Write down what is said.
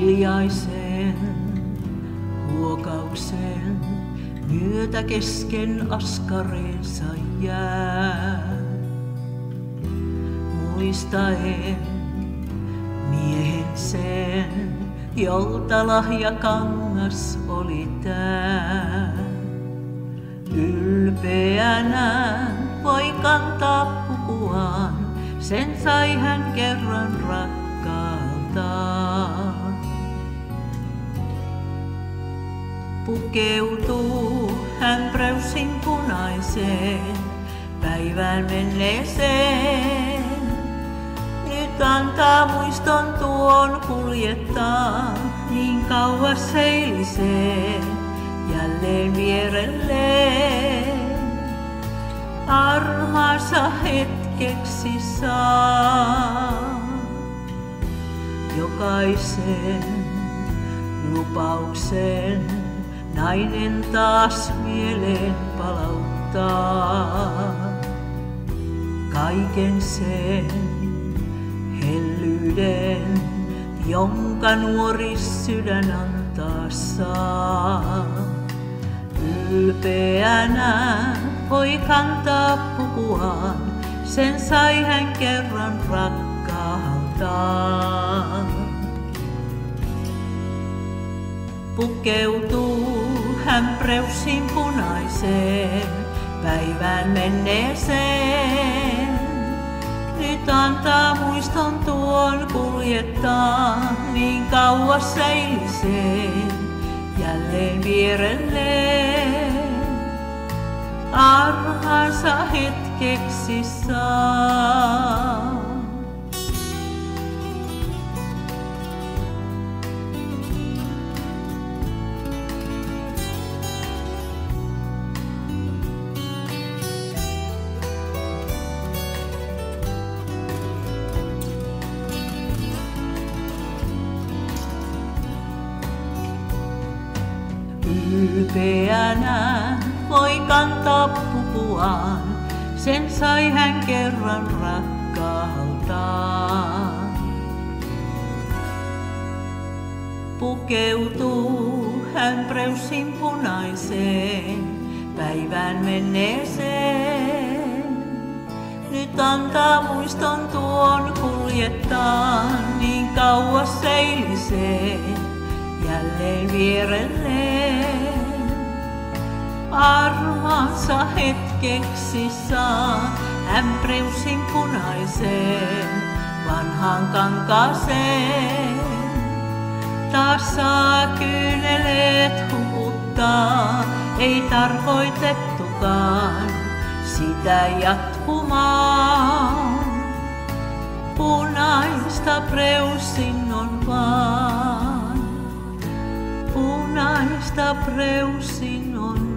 Hiljaisen huokauksen myötä kesken askareensa jää. Muistaen miehen sen, jolta lahjakangas oli tää. Ylpeänä voi kantaa pukuaan, sen sai hän kerran rakkaaltaan. Pukeutuu hän pröyssin punaiseen, päivään menneeseen. Nyt antaa muiston tuon kuljettaa, niin kauas eiliseen, jälleen vierelleen. Armaansa hetkeksi saa, jokaisen lupauksen nainen taas mieleen palauttaa. Kaiken sen hellyyden, jonka nuori sydän antaa saa. Ylpeänä voi kantaa pukuaan, sen sai hän kerran rakkaaltaan. Pukeutuu hän preussin punaiseen, päivään menneeseen. Nyt antaa muiston tuon kuljettaa, niin kauas eiliseen, jälleen vierelleen. Armaansa hetkeksi saa. Ylpeänä voi kantaa pukuaan, sen sai hän kerran rakkaaltaan. Pukeutuu hän preussin punaiseen, päivään menneeseen. Nyt antaa muiston tuon kuljettaa, niin kauas eiliseen, jälleen vierelleen. Armaansa hetkeksi saa hän preussin punaiseen, vanhaan kankaaseen. Taas saa kyyneleet hukuttaa, ei tarkoitettukaan sitä jatkumaan. Punaista preussin on vaan, punaista preussin on